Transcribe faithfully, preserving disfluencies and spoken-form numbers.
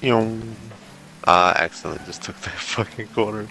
Young. Ah, excellent. Just took that fucking corner.